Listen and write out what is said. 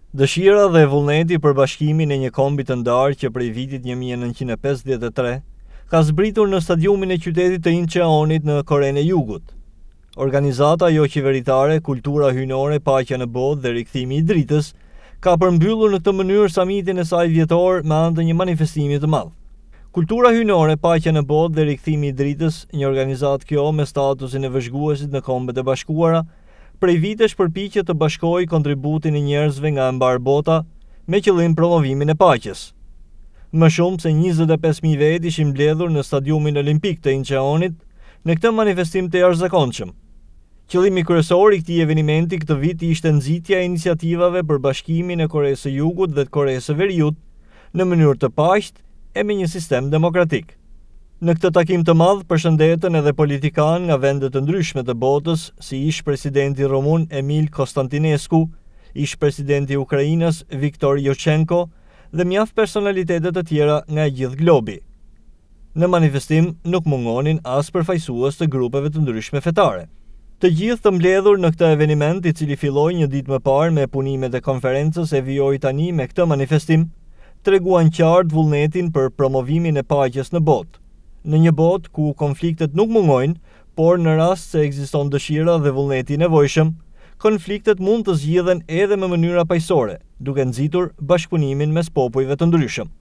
Dëshira dhe vullneti për bashkimin e një kombi të ndarë që prej vitit 1953 ka zbritur në stadiumin e qytetit të Incheonit në Korenë e Jugut. Organizata jo qeveritare Kultura Hyjnore, Paqja në Botë dhe Rikthimi i Dritës ka përmbyllur në këtë mënyrë samitin e saj vjetor me anë të një manifestimi të madh. Kultura Hyjnore, Paqja në Botë dhe Rikthimi i Dritës, një organizatë kjo me statusin e vëzhguesit në Kombet e Bashkuara, prej vitesh përpiqet të bashkojë kontributin e njerëzve nga e mbar bota me qëllim promovimin e paqes. Më shumë se 25.000 vet ishin mbledhur në stadiumin olimpik të Incheonit në këtë manifestim të jashtëzakonshëm. Qëllimi kryesor i këtij eventi këtë vit ishte nxitja e iniciativave për bashkimin e Koresë së Jugut dhe të Koresë së Veriut në mënyrë të paqët e me një sistem demokratik. Në këtë takim të madh përshëndeten edhe politikanë nga vende të ndryshme të botës, si ish presidenti rumun Emil Konstantinescu, ish presidenti i Ukrainës Viktor Yushchenko dhe mjaft personalitete të tjera nga gjithë globi. Në manifestim nuk mungonin as përfaqësues të grupeve të ndryshme fetare. Të gjithë të mbledhur në këtë eveniment, i cili filloi një ditë më parë me punimet e konferencës e vijoi tani me këtë manifestim, treguan qartë vullnetin për promovimin e paqes në botë. Në një botë ku konfliktet nuk mungojnë, por në rast se ekziston dëshira dhe vullneti i nevojshëm, konfliktet mund të zgjidhen edhe me mënyra paqësore, duke nxitur bashkëpunimin mes popujve të ndryshëm.